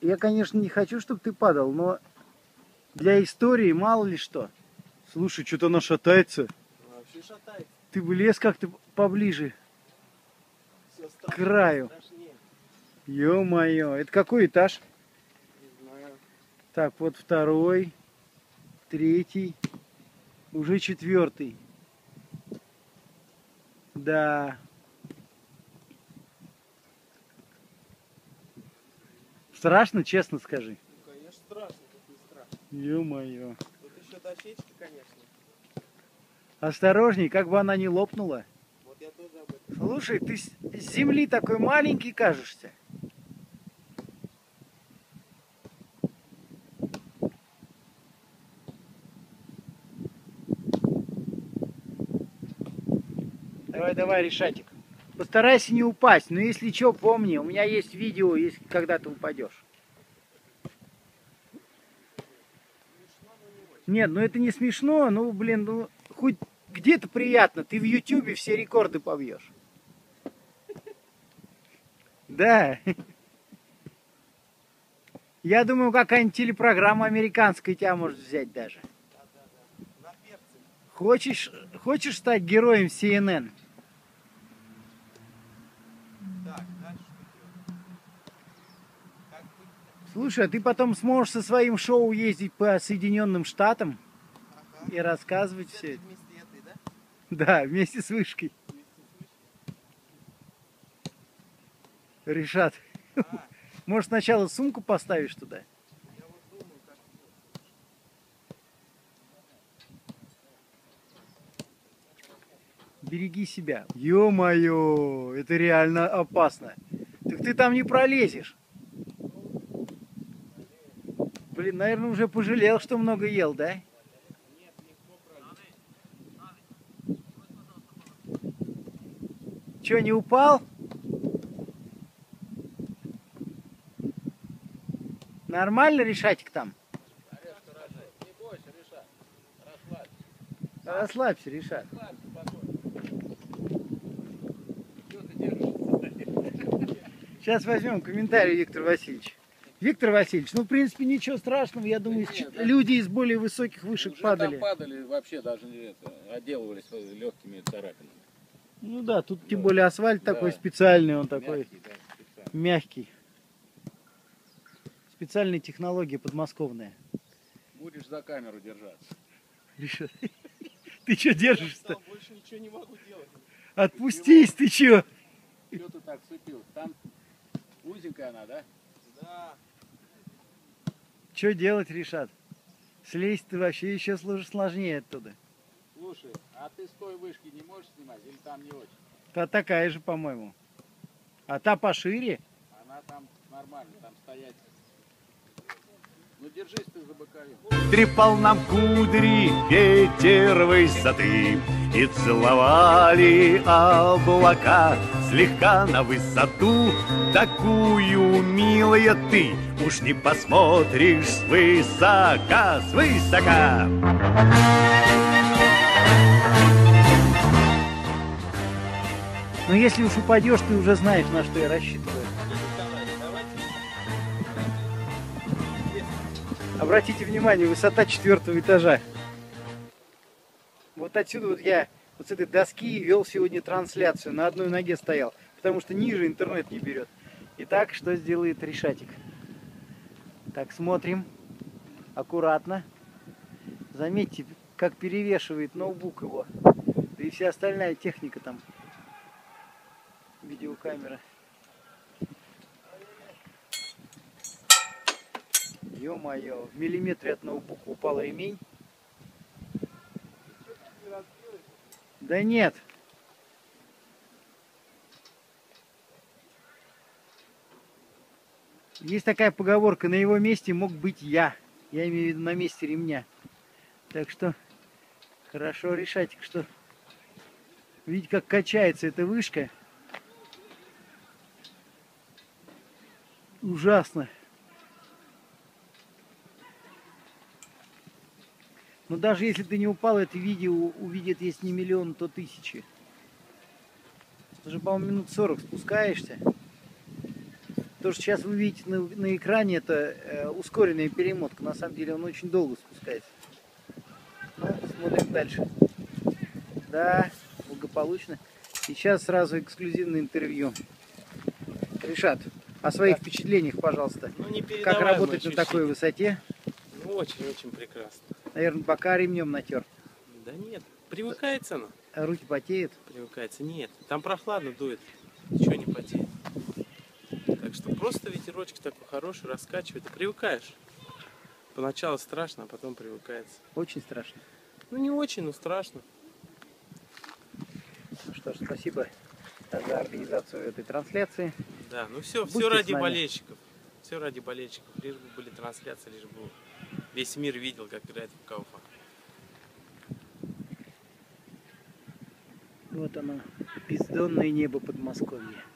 я, конечно, не хочу, чтобы ты падал, но для истории мало ли что. Слушай, что-то она шатается. Вообще шатается. Ты бы лез как-то поближе к краю. Ё-моё, это какой этаж? Не знаю. Так, вот второй, третий, уже четвертый. Да. Страшно, честно скажи. Ну, конечно, страшно, как не страшно. Ё-моё. Тут еще дощечки, конечно. Осторожней, как бы она не лопнула. Вот я тоже об этом. Слушай, ты с земли такой маленький кажешься. Давай, давай, Решатик. Постарайся не упасть. Но если что, помни, у меня есть видео, если когда ты упадешь. Нет, ну это не смешно, ну блин, ну хоть где-то приятно. Ты в Ютубе все рекорды побьешь. Да. Я думаю, какая-нибудь телепрограмма американская тебя может взять даже. На перце. Хочешь стать героем CNN? Так, дальше что делать? Как быть? Слушай, а ты потом сможешь со своим шоу ездить по Соединенным Штатам Ага. и рассказывать С все это. вместе этой, да? Да, вместе с вышкой. Решат. А, Может, сначала сумку поставишь туда? я вот думаю, как Береги себя. Ё-моё, это реально опасно. Так ты там не пролезешь. Блин, наверное, уже пожалел, что много ел, да? Че, не упал? Нормально, Решатик, там? Не бойся, Решат. Расслабься. Расслабься, Решат. Расслабься, спокойно. Чего ты держишься? Сейчас возьмем комментарий Виктора Васильевича. Виктор Васильевич, ну, в принципе, ничего страшного. Я думаю, нет, да. люди из более высоких вышек Уже падали. там падали, вообще даже не это, отделывались легкими царапинами. Ну да, тут тем более асфальт Да. такой специальный, он такой Мягкий, да, специально. мягкий. Специальная технология подмосковная. Будешь за камеру держаться. Решат. Ты что я держишься-то? встал, больше ничего не могу делать. Отпустись, ты что? Что ты так вцепился? Там узенькая она, да? Да. Что делать, Решат? Слезть ты вообще еще сложнее оттуда. Слушай, а ты с той вышки не можешь снимать или там не очень? Та такая же, по-моему. А та пошире. Она там нормально, там стоять. Ну держись ты за боковину. Трепал нам кудри ветер высоты, и целовали облака слегка на высоту. Такую, милая, ты уж не посмотришь свысока, свысока. Но если уж упадешь, ты уже знаешь, на что я рассчитываю. Обратите внимание, высота 4-го этажа. Вот отсюда вот я вот с этой доски вел сегодня трансляцию. На одной ноге стоял, потому что ниже интернет не берет. Итак, что сделает Решатик? Так, смотрим. Аккуратно. Заметьте, как перевешивает ноутбук его. Да и вся остальная техника там. Видеокамера. Ё-моё, в миллиметре от ноутбука упал ремень. Да нет. Есть такая поговорка, на его месте мог быть я. Я имею в виду на месте ремня. Так что хорошо, Решатик, что видите, как качается эта вышка. Ужасно. Но даже если ты не упал, это видео увидят, если не миллион, то тысячи. Уже, по-моему, минут 40 спускаешься. То, что сейчас вы видите на экране, это ускоренная перемотка. На самом деле он очень долго спускается. Ну, смотрим дальше. Да, благополучно. Сейчас сразу эксклюзивное интервью. Ришат, о своих впечатлениях, пожалуйста. Ну, не Как работать на такой высоте? Ну, очень-очень прекрасно. Наверное, пока ремнем натер. Да нет, привыкается оно. Руки потеют. Привыкается. Нет, там прохладно дует. Ничего не потеет. Так что просто ветерочек такой хороший, раскачивает. И привыкаешь. Поначалу страшно, а потом привыкается. Очень страшно. Ну, не очень, но страшно. Ну что ж, спасибо за организацию этой трансляции. Да, ну все Будьте ради с нами. болельщиков. Все ради болельщиков. Лишь бы были трансляции, лишь бы весь мир видел, как играет ФК Уфа. Вот оно, бездонное небо Подмосковья.